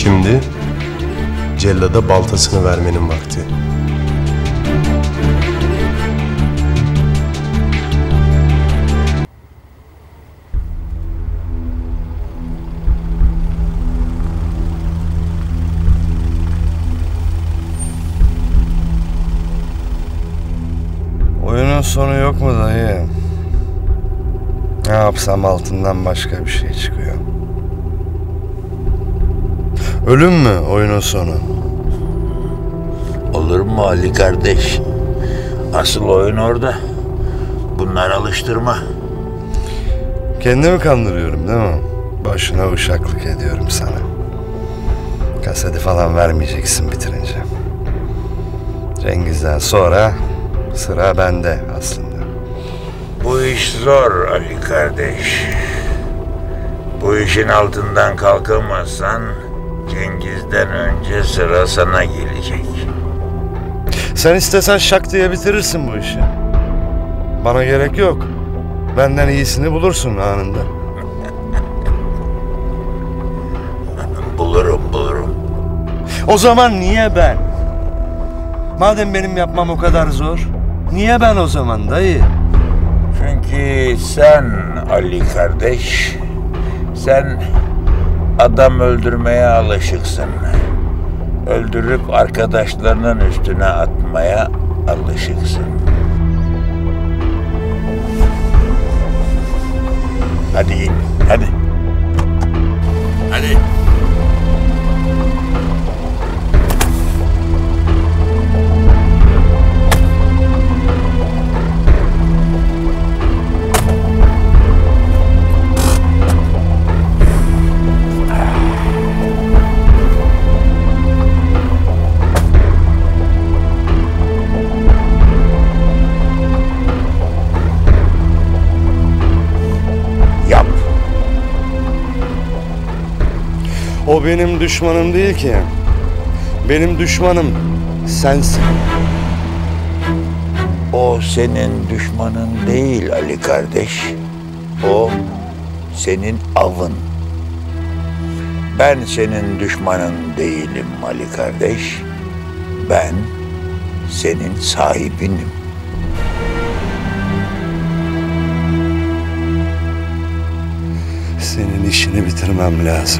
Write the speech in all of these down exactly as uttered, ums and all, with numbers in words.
Şimdi cellada baltasını vermenin vakti. Oyunun sonu yok mu dayı? Ne yapsam altından başka bir şey çıkıyor. Ölüm mü oyunun sonu? Olur mu Ali kardeş? Asıl oyun orada. Bunlar alıştırma. Kendimi kandırıyorum değil mi? Başına uşaklık ediyorum sana. Kaseti falan vermeyeceksin bitirince. Cengiz'den sonra sıra bende aslında. Bu iş zor Ali kardeş. Bu işin altından kalkamazsan Cengiz'den önce sıra sana gelecek. Sen istesen şak diye bitirirsin bu işi. Bana gerek yok. Benden iyisini bulursun anında. Bulurum bulurum. O zaman niye ben? Madem benim yapmam o kadar zor, niye ben o zaman dayı? Çünkü sen Ali kardeş, sen adam öldürmeye alışıksın. Öldürüp arkadaşlarının üstüne atmaya alışıksın. Hadi in, hadi. Hadi. Yap. O benim düşmanım değil ki. Benim düşmanım sensin. O senin düşmanın değil Ali kardeş. O senin avın. Ben senin düşmanın değilim Ali kardeş. Ben senin sahibinim. Senin işini bitirmem lazım.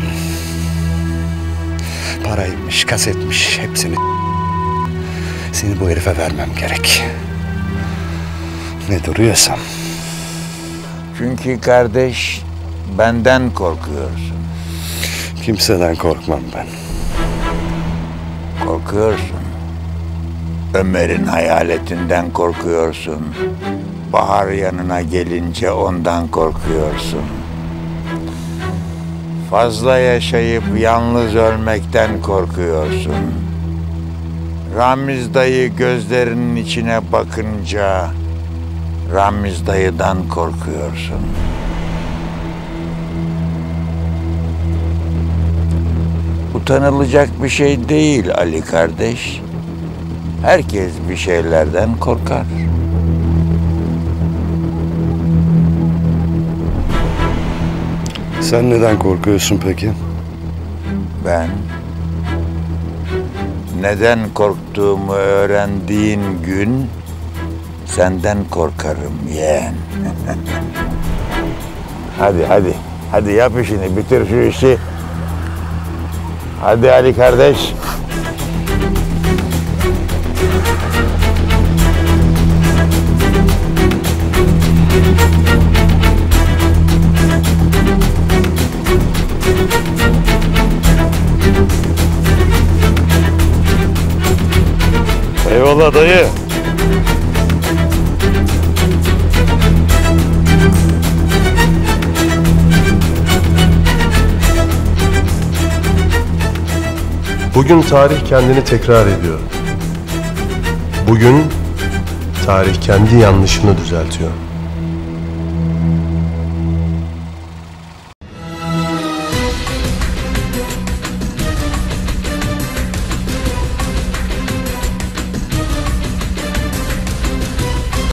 Paraymış, kasetmiş hepsini seni bu herife vermem gerek. Ne duruyorsam. Çünkü kardeş benden korkuyorsun. Kimseden korkmam ben. Korkuyorsun. Ömer'in hayaletinden korkuyorsun. Bahar yanına gelince ondan korkuyorsun. Fazla yaşayıp yalnız ölmekten korkuyorsun. Ramiz dayı gözlerinin içine bakınca Ramiz dayıdan korkuyorsun. Utanılacak bir şey değil Ali kardeş. Herkes bir şeylerden korkar. Sen neden korkuyorsun peki? Ben neden korktuğumu öğrendiğin gün senden korkarım yeğen. Hadi hadi. Hadi yap işini, bitir şu işi. Hadi Ali kardeş. Eyvallah dayı. Bugün tarih kendini tekrar ediyor. Bugün tarih kendi yanlışını düzeltiyor.